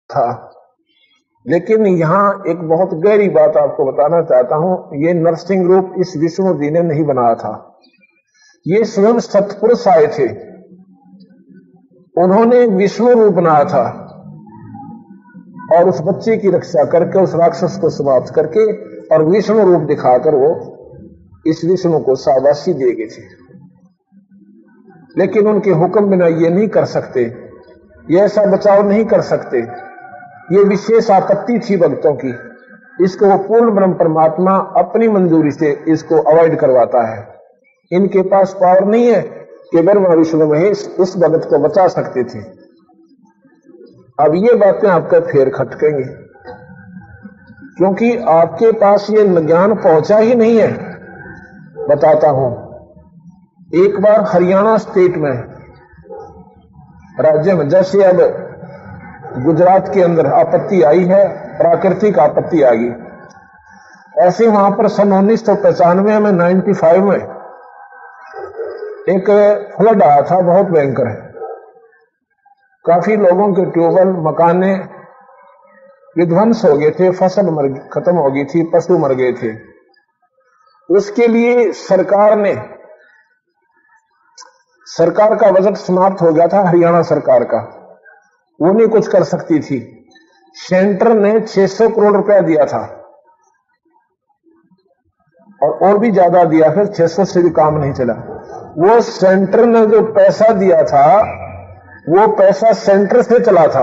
था। लेकिन यहाँ एक बहुत गहरी बात आपको बताना चाहता हूं, ये नरसिंह रूप इस विष्णु जी ने नहीं बनाया था, ये स्वयं सतपुरुष आए थे, उन्होंने विष्णु रूप बनाया था और उस बच्चे की रक्षा करके उस राक्षस को समाप्त करके और विष्णु रूप दिखाकर वो इस विष्णु को शाबाशी दे गए थे। लेकिन उनके हुक्म बिना ये नहीं कर सकते, ये ऐसा बचाव नहीं कर सकते, ये विशेष आपत्ति थी भक्तों की। इसको वो पूर्ण ब्रह्म परमात्मा अपनी मंजूरी से इसको अवॉइड करवाता है। इनके पास पावर नहीं है कि ब्रह्मा विष्णु महेश उस भगत को बचा सकते थे। अब ये बातें आपका फेर खटकेंगे, क्योंकि आपके पास ये ज्ञान पहुंचा ही नहीं है। बताता हूं, एक बार हरियाणा स्टेट में, राज्य में, जैसे अब गुजरात के अंदर आपत्ति आई है, प्राकृतिक आपत्ति आ गई, ऐसे वहां पर सन 1995 में 95 में एक फ्लड आया था, बहुत भयंकर है। काफी लोगों के ट्यूबवेल, मकाने विध्वंस हो गए थे, फसल खत्म हो गई थी, पशु मर गए थे। उसके लिए सरकार का बजट समाप्त हो गया था, हरियाणा सरकार का, वो नहीं कुछ कर सकती थी। सेंटर ने 600 करोड़ रुपया दिया था और भी ज्यादा दिया, फिर 600 से भी काम नहीं चला। वो सेंटर ने जो पैसा दिया था वो पैसा सेंटर से चला था,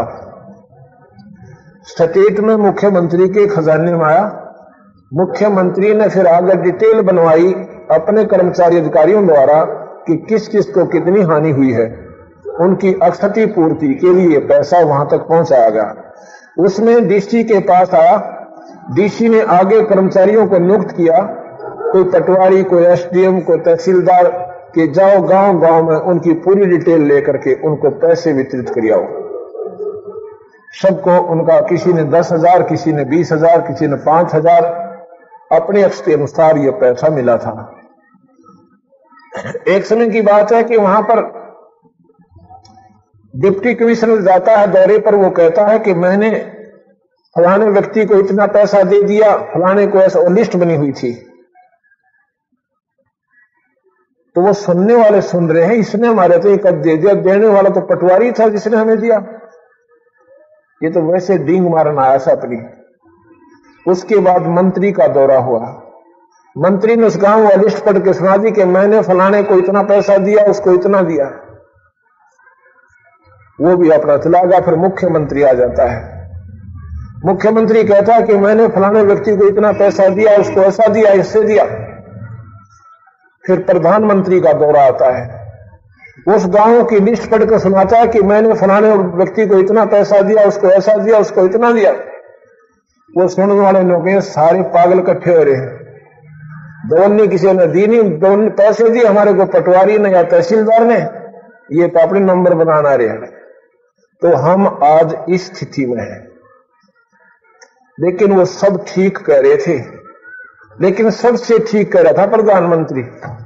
स्टेट में मुख्यमंत्री के खजाने में आया। मुख्यमंत्री ने फिर आगे डिटेल बनवाई अपने कर्मचारी अधिकारियों द्वारा कि किस किस को कितनी हानि हुई है, उनकी क्षति पूर्ति के लिए पैसा वहां तक पहुंचाया गया। उसमें डीसी के पास आया, डीसी ने आगे कर्मचारियों को नियुक्त किया, कोई पटवारी, कोई एसडीएम, कोई तहसीलदार, कि जाओ गांव गांव में उनकी पूरी डिटेल लेकर के उनको पैसे वितरित करियाओ। सबको उनका, किसी ने 10,000, किसी ने 20,000, किसी ने 5,000, अपने अक्ष के अनुसार यह पैसा मिला था। एक समय की बात है कि वहां पर डिप्टी कमिश्नर जाता है दौरे पर, वो कहता है कि मैंने फलाने व्यक्ति को इतना पैसा दे दिया, फलाने को ऐसा, लिस्ट बनी हुई थी। तो वो सुनने वाले सुन रहे हैं, इसने हमारे तो एक दे दिया, देने वाला तो पटवारी था जिसने हमें दिया, ये तो वैसे डींग मारन आया था अपनी। उसके बाद मंत्री का दौरा हुआ, मंत्री ने उस गांव वाली लिस्ट पढ़ के सुना दी कि मैंने फलाने को इतना पैसा दिया, उसको इतना दिया। वो भी अपना चला गया। फिर मुख्यमंत्री आ जाता है, मुख्यमंत्री कहता है कि मैंने फलाने व्यक्ति को इतना पैसा दिया, उसको ऐसा दिया, इससे दिया। फिर प्रधानमंत्री का दौरा आता है, उस गांव की लिस्ट पढ़कर सुनाता है कि मैंने फलाने व्यक्ति को इतना पैसा दिया, उसको ऐसा दिया, उसको इतना दिया। वो सुनने वाले लोग सारे पागल इकट्ठे हो रहे हैं, दोनों किसी ने दी नहीं, दोनों पैसे दिए हमारे को पटवारी ने या तहसीलदार ने, ये तो अपने नंबर बनाना रहे हैं। तो हम आज इस स्थिति में हैं। लेकिन वो सब ठीक कह रहे थे, लेकिन सबसे ठीक कह रहा था प्रधानमंत्री,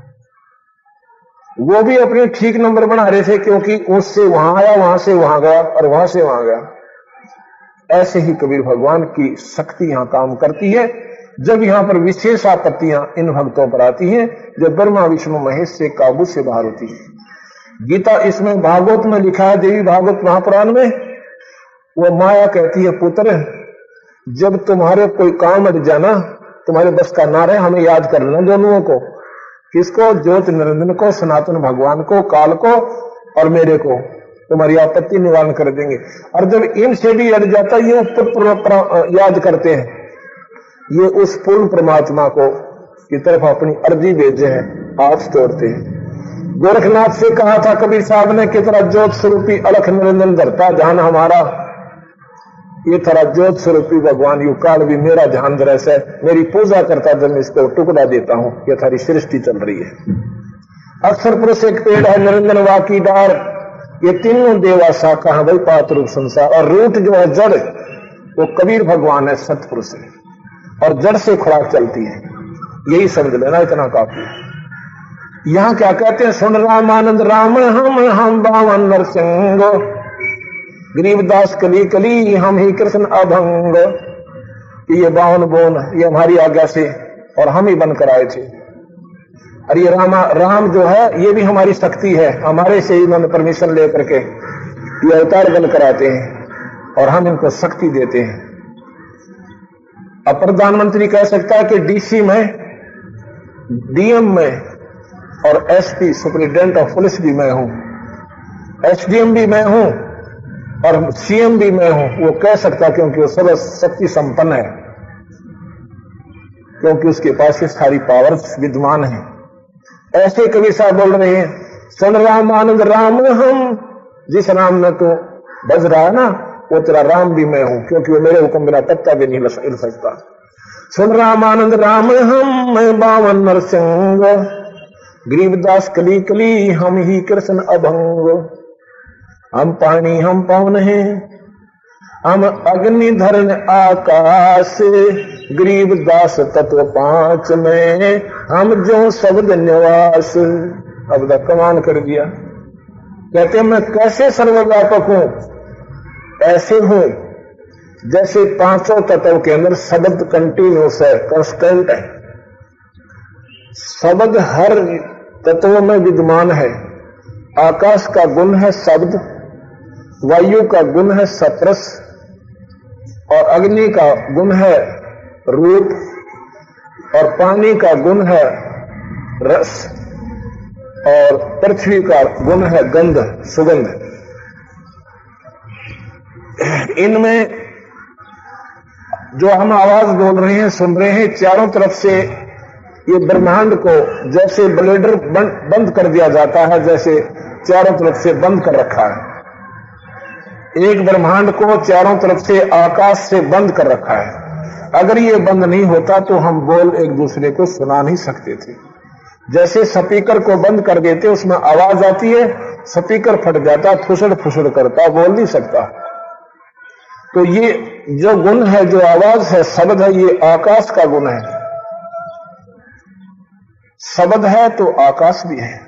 वो भी अपने ठीक नंबर बना रहे थे, क्योंकि उससे वहां आया, वहां से वहां गया और वहां से वहां गया। ऐसे ही कबीर भगवान की शक्ति यहां काम करती है। जब यहां पर विशेष आपत्तियां इन भक्तों पर आती हैं, जब ब्रह्मा विष्णु महेश से काबू से बाहर होती है। गीता, इसमें भागवत में लिखा है, देवी भागवत महापुराण में, वो माया कहती है, पुत्र जब तुम्हारे कोई काम अट जाना, तुम्हारे बस का ना रहे, हमें याद कर लेना दोनों को। किसको? ज्योति निरंजन को, सनातन भगवान को, काल को और मेरे को। तुम्हारी आपत्ति निवारण कर देंगे। और जब इनसे भी अट जाता, ये ऊपर याद करते हैं, ये उस पूर्ण परमात्मा को की तरफ अपनी अर्जी भेजे हैं, हाथ तोड़ते हैं। गोरखनाथ से कहा था कबीर साहब ने कि तेरा ज्योत स्वरूपी अलख निरंजन धरता ध्यान हमारा, ये तेरा ज्योत स्वरूपी भगवान यू काल भी मेरा ध्यान धरे से मेरी पूजा करता, जब मैं इसको टुकड़ा देता हूं, ये थारी सृष्टि चल रही है। अक्षर पुरुष एक पेड़ है, निरंजन वाकी डार, ये तीनों देवा शाखा है, वही पात रूप संसार। और रूट जो है जड़, वो कबीर भगवान है, सतपुरुष है, और जड़ से खुराक चलती है। यही समझ लेना, इतना काफी है। यहां क्या कहते हैं? सुन रामानंद राम हम बावन नरसिंह, गरीबदास कली कली हम ही कृष्ण अभंग, ये 52 बोन ये हमारी आज्ञा से और हम ही बनकर आए थे। और ये राम जो है ये भी हमारी शक्ति है, हमारे से इन्होंने परमिशन लेकर के ये अवतार बनकर आते हैं और हम इनको शक्ति देते हैं। अब प्रधानमंत्री कह सकता है कि डीसी में, डीएम में और एसपी सुप्रिंटेंडेंट ऑफ पुलिस भी मैं हूं, एसडीएम भी मैं हूं और सीएम भी मैं हूं। वो कह सकता क्योंकि वो सर्व शक्ति संपन्न है, क्योंकि उसके पास ये सारी पावर्स विद्यमान है। ऐसे कवि साहब बोल रहे हैं, सुन राम आनंद राम हम, जिस राम में तो बज रहा है ना वो तेरा राम भी मैं हूं, क्योंकि वो मेरे हुक्म बिना पत्ता भी नहीं हिल सकता। सुन राम आनंद राम हम, मैं 52 नरसिंह, गरीबदास कली कली हम ही कृष्ण अभंग। हम पानी हम पवन हैं, हम अग्नि धरण आकाश, गरीबदास तत्व 5 में हम जो शब्द निवास। अब तक कमान कर दिया। कहते हैं मैं कैसे सर्वव्यापक हूं, ऐसे हूं जैसे 5 तत्व के अंदर शब्द कंटिन्यूस है, कांस्टेंट है। शब्द हर तत्व में विद्यमान है। आकाश का गुण है शब्द, वायु का गुण है सप्रस और अग्नि का गुण है रूप और पानी का गुण है रस और पृथ्वी का गुण है गंध, सुगंध। इनमें जो हम आवाज बोल रहे हैं, सुन रहे हैं, चारों तरफ से ये ब्रह्मांड को जैसे ब्लेडर बंद कर दिया जाता है, जैसे चारों तरफ से बंद कर रखा है। एक ब्रह्मांड को चारों तरफ से आकाश से बंद कर रखा है। अगर ये बंद नहीं होता तो हम बोल एक दूसरे को सुना नहीं सकते थे। जैसे स्पीकर को बंद कर देते, उसमें आवाज आती है, स्पीकर फट जाता, फुसड़ फुसड़ करता, बोल नहीं सकता। तो ये जो गुण है, जो आवाज है, शब्द है, ये आकाश का गुण है। शब्द है तो आकाश भी है।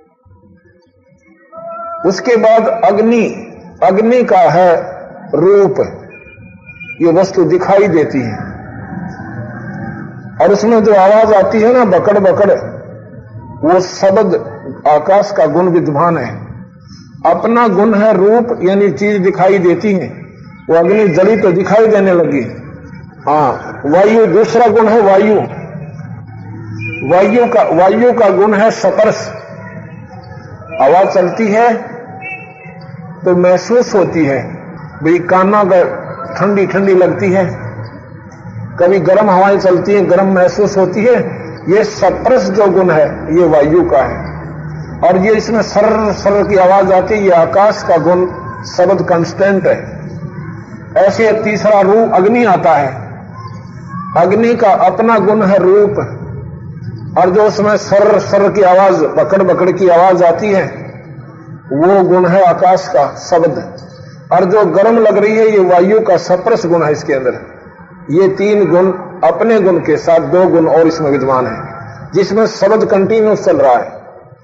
उसके बाद अग्नि, अग्नि का है रूप, ये वस्तु दिखाई देती है और उसमें जो आवाज आती है ना, बकड़ बकड़, वो शब्द आकाश का गुण विद्यमान है। अपना गुण है रूप, यानी चीज दिखाई देती है। वो अग्नि जली तो दिखाई देने लगी। हाँ, वायु दूसरा गुण है वायु, वायु का गुण है स्पर्श। आवाज चलती है तो महसूस होती है, भाई काना ठंडी ठंडी लगती है, कभी गर्म हवाएं चलती हैं, गर्म महसूस होती है। ये स्पर्श जो गुण है ये वायु का है और ये इसमें सर्र सर्र की आवाज आती है, ये आकाश का गुण, शब्द कांस्टेंट है। ऐसे तीसरा रूप अग्नि आता है। अग्नि का अपना गुण है रूप और जो उसमें सर्र सर्र की आवाज, बकड़ बकड़ की आवाज आती है, वो गुण है आकाश का शब्द। और जो गर्म लग रही है, ये वायु का स्पर्श गुण है इसके अंदर। ये 3 गुण अपने गुण के साथ 2 गुण और इसमें विद्यमान है, जिसमें शब्द कंटिन्यूस चल रहा है।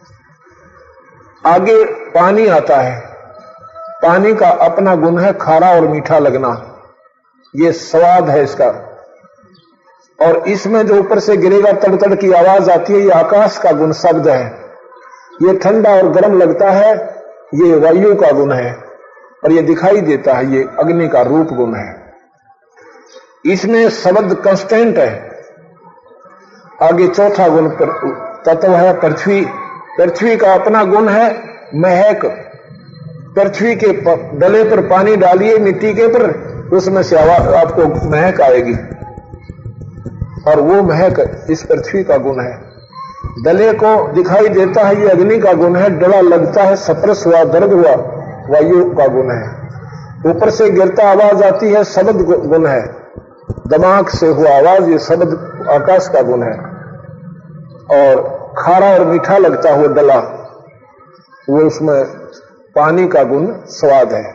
आगे पानी आता है। पानी का अपना गुण है खारा और मीठा लगना, ये स्वाद है इसका। और इसमें जो ऊपर से गिरेगा तड़तड़ की आवाज आती है, ये आकाश का गुण शब्द है। ये ठंडा और गर्म लगता है, ये वायु का गुण है और ये दिखाई देता है, ये अग्नि का रूप गुण है। इसमें शब्द कांस्टेंट है। आगे चौथा गुण तत्व है पृथ्वी। पृथ्वी का अपना गुण है महक। पृथ्वी के डले पर पानी डालिए मिट्टी के पर, उसमें से आपको महक आएगी और वो महक इस पृथ्वी का गुण है। डले को दिखाई देता है, ये अग्नि का गुण है। डला लगता है, स्पर्श हुआ, दर्द हुआ, वायु का गुण है। ऊपर से गिरता आवाज आती है, शब्द गुण है। दिमाग से हुआ आवाज, ये शब्द आकाश का गुण है। और खारा और मीठा लगता हुआ डला, वो उसमें पानी का गुण स्वाद है।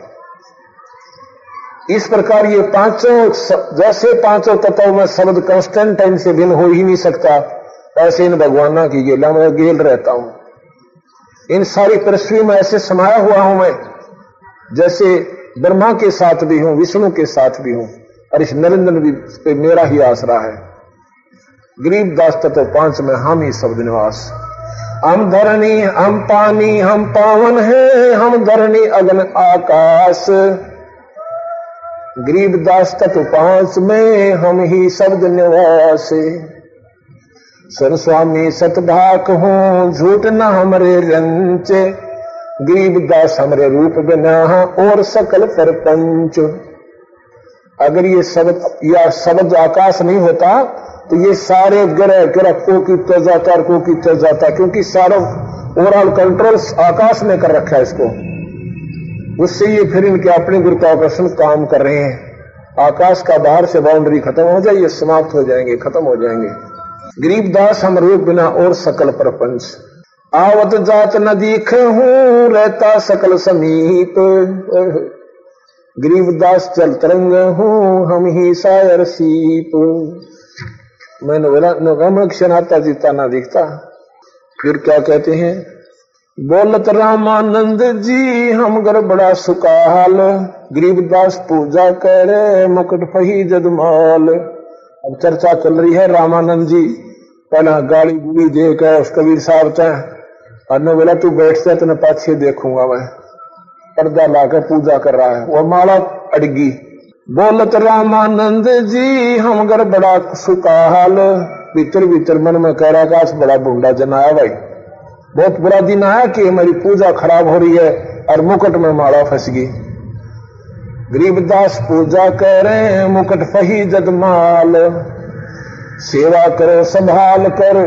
इस प्रकार ये पांचों, जैसे पांचों तत्वों में शब्द कांस्टेंट है, इनसे भिन्न हो ही नहीं सकता, ऐसे इन भगवाना की गेला में गेल रहता हूं। इन सारी पृथ्वी में ऐसे समाया हुआ हूं मैं, जैसे ब्रह्मा के साथ भी हूं, विष्णु के साथ भी हूं, और इस नरेंद्र भी पे मेरा ही आसरा है। गरीबदास तत्व 5 में हम ही शब्द निवास। हम धरणी हम पानी हम पावन है, हम धरणी अग्न आकाश। गरीबदास तत्व 5 में हम ही शब्द निवास। सर स्वामी सतभाक हूं, झूठ न हमरे रंचे। गरीबदास हमरे रूप बिना और सकल परपंच। अगर ये शब्द आकाश नहीं होता तो ये सारे ग्रह को की तर जाता, क्योंकि सारा ओवरऑल कंट्रोल आकाश ने कर रखा है इसको। उससे ये फिर इनके अपने गुरुत्वाकर्षण काम कर रहे हैं। आकाश का बाहर से बाउंड्री खत्म हो जाए, ये समाप्त हो जाएंगे, खत्म हो जाएंगे। गरीबदास हम रूप बिना और सकल प्रपंच। आवत जात न दिखे हूं, रहता सकल समीप। गरीबदास चल तरंग हूं, हम ही सायर सीप। मैंने बोला नगम क्षणाता जीता ना दिखता। फिर क्या कहते हैं, बोलत रामानंद जी हम घर बड़ा सुकाल। गरीबदास पूजा करे मुकुट फही जदमाल। अब चर्चा चल रही है रामानंद जी पहला गाड़ी गुड़ी देकर उस कबीर साहब तय, और ने बोला तू बैठ से तेने पाछे देखूंगा। मैं पर्दा लाकर पूजा कर रहा है, वो माला अड़गी। बोलत रामानंद जी हम घर बड़ा सुकाल। भीतर भीतर मन में कह रहा था बड़ा बूढ़ा जन आया भाई, बहुत बुरा दिन आया कि हमारी पूजा खराब हो रही है और मुकुट में माला फंस गई। गरीबदास पूजा करे मुकुट फही जदमाल। सेवा करो संभाल कर।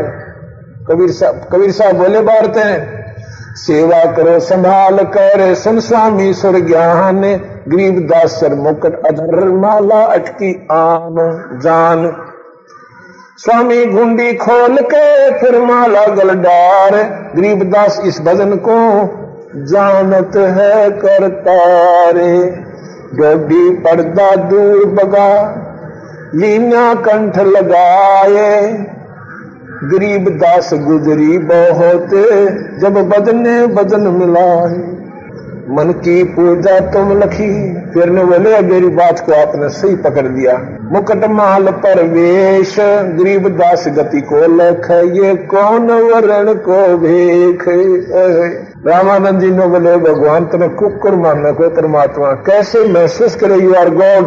कबीर साहब बोले बारते हैं, सेवा करो संभाल कर सुन स्वामी सुर ज्ञान। गरीबदास सर मुकुट अधर माला अटकी आन जान। स्वामी घुंडी खोल के फिर माला गल डार। गरीबदास इस भजन को जानत है करतारे। डोडी पर्दा दूर बगा लीना कंठ लगाए। गरीबदास गुजरी बहुत जब बदने बदन मिलाए। मन की पूजा तुम लखी। फिर ने बोले मेरी बात को आपने सही पकड़ दिया। मुकुट माल पर वेश गरीबदास गति को लख। ये कौन वरण को भेख। रामानंद जी ने बोले भगवान तुम्हें कुकुर मानने को परमात्मा कैसे महसूस करे यू आर गॉड।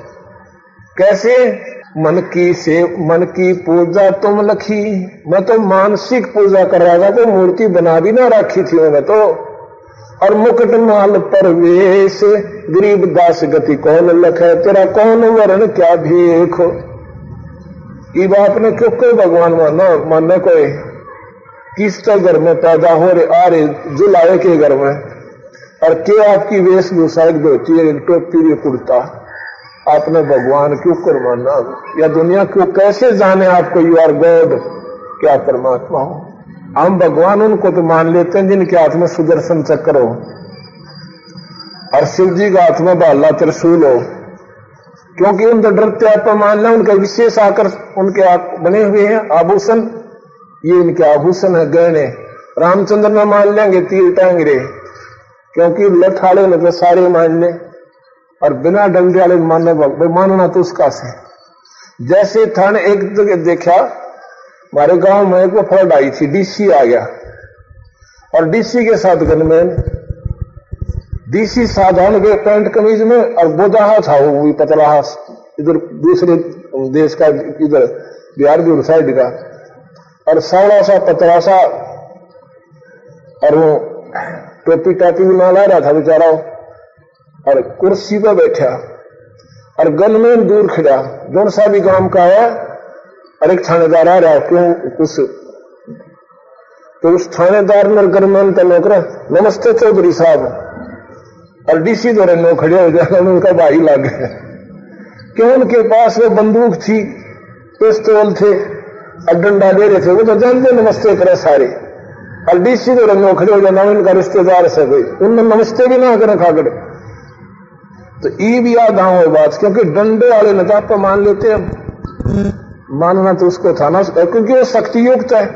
कैसे मन की पूजा तुम लखी। मैं तो मानसिक पूजा कर रहा था, तो मूर्ति बना भी ना रखी थी मैंने तो। और मुकुट माल पर वेश गरीबदास गति कौन लख। तेरा कौन वर्ण क्या भेख। ये बात ने क्यों कोई भगवान मानना कोई। किस तो घर में पैदा हो रहे आ रहे जुलाए के घर में, और क्या आपकी वेशभूषा एक धोती है टोपी ये कुर्ता। आपने भगवान क्यों कर मानना, या दुनिया क्यों कैसे जाने आपको यू आर गॉड क्या परमात्मा हो। हम भगवान उनको तो मान लेते हैं जिनके हाथ में सुदर्शन चक्र हो और शिव जी का हाथ में भाला त्रिशूल हो, क्योंकि उन डरते आप मान लें उनका विशेष आकर उनके बने हुए हैं आभूषण। ये इनके आभूषण है गहने। रामचंद्र में मान लेंगे तीर टांगरे, क्योंकि लठाड़े लगे सारे मान ले, और बिना डंडे वाले मानना तो उसका से। जैसे थाने एक जगह देखा हमारे गांव में एक फ्लड आई थी, डीसी आ गया और डीसी के साथ गनमैन। डीसी साधारण के पैंट कमीज में और बोदाहा था वो भी पतला, इधर दूसरे देश का इधर बिहार की साइड का, और सौड़ा सा पतला सा, और वो टोपी टापी भी ना ला रहा था बेचारा, और कुर्सी पर बैठा और गनमैन दूर खड़ा जौन सा भी गांव का है, और एक थानेदार आ रहा क्यों कुछ, तो उस थानेदार ने गनमैन का नौकर नमस्ते चौधरी साहब, और डीसी द्वारा नो खड़े हो जाए उनका भाई लग गया। क्यों उनके पास वो बंदूक थी, पिस्तौल थे और डंडा दे रहे थे, वो तो जानते नमस्ते करे सारे, और डीसी द्वारा नो खड़े हो जाना उनका रिश्तेदार से गई उनने नमस्ते भी ना करे खाकर। तो ये भी याद आओ बात, क्योंकि डंडे वाले नेता पर मान लेते हैं, मानना तो उसको था ना, क्योंकि वो शक्ति युक्त है,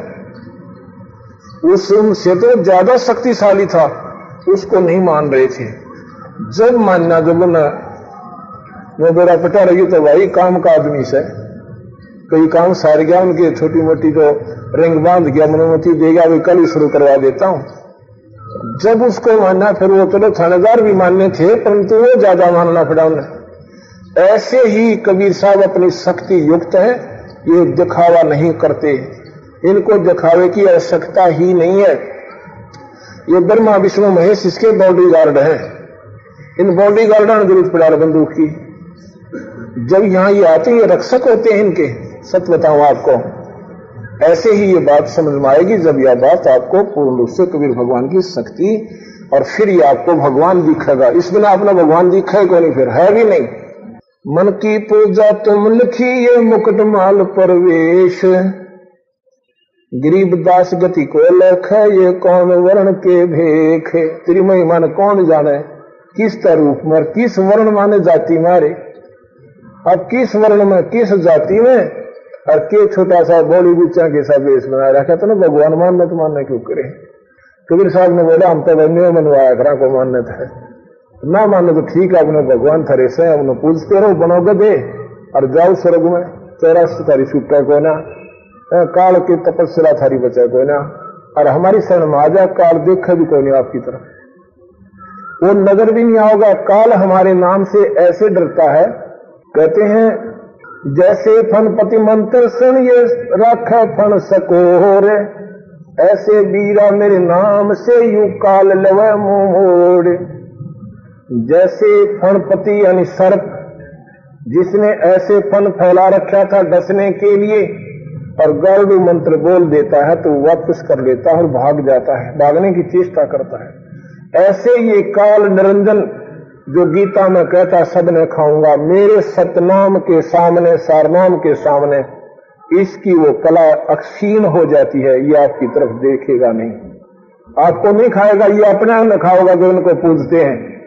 उससे तो ज्यादा शक्तिशाली था, उसको नहीं मान रहे थे। जब मानना जब ना वो बेड़ा पटा रही तो भाई काम का आदमी से कई काम सार गया, उनके छोटी मोटी जो रिंग बांध गया, मनोमती दे गया, वे कल ही शुरू करवा देता हूं। जब उसको मानना फिर वो चलो थानेदार भी मानने थे, परंतु वो ज्यादा मानना पड़ा उन्हें। ऐसे ही कबीर साहब अपनी शक्ति युक्त है, ये दिखावा नहीं करते, इनको दिखावे की आवश्यकता ही नहीं है। ये ब्रह्मा विष्णु महेश इसके बॉडी गार्ड हैं, इन बॉडी गार्डों ने जरूरत पड़ा बंदूक की। जब यहां ये आते ये रक्षक होते हैं इनके। सच बताऊं आपको, ऐसे ही ये बात समझ में आएगी जब यह बात आपको पूर्ण रूप से कबीर भगवान की शक्ति, और फिर ये आपको भगवान दिखेगा। इस बिना अपना भगवान दिखे को नहीं, फिर है भी नहीं। मन की पूजा तुम लिखी ये मुकुट माल परवेश, गरीबदास गति को लख ये कौन वर्ण के भेख। तेरी महिमा ने कौन जाने, किस रूप में, किस वर्ण माने जाति मारे, अब किस वर्ण में किस जाति में, और के छोटा सा बॉडी बिचा के सा बेस बनाया रखा। तो ना भगवान मानना तो मानना क्यों करे। कबीर साहब ने बोला हम तो बन्ने मनवाया करा को मानना था, ना मानो तो ठीक है, अपने भगवान थरे से अपने पूजते रहो, बनोगे दे और जाओ स्वर्ग में। 84 थारी छुट्टा को ना, काल की तपस्या थारी बचा को ना, और हमारी शरण में आ जा, काल देखा भी कोई नहीं आपकी तरफ, वो नजर भी नहीं आओगा। काल हमारे नाम से ऐसे डरता है, कहते हैं जैसे फनपति मंत्र सुन ये रखे फन सकोर, ऐसे बीरा मेरे नाम से यूं काल लवे मुंह मोड़। जैसे फणपति यानी सर्प, जिसने ऐसे फन फैला रखा था डसने के लिए, और गरुड़ मंत्र बोल देता है तो वापस कर लेता है और भाग जाता है, भागने की चेष्टा करता है। ऐसे ये काल निरंजन जो गीता में कहता सबने खाऊंगा, मेरे सतनाम के सामने, सारनाम के सामने इसकी वो कला अक्षीण हो जाती है। ये आपकी तरफ देखेगा नहीं, आपको नहीं खाएगा, ये अपने आप में खाओगा जो उनको पूजते हैं।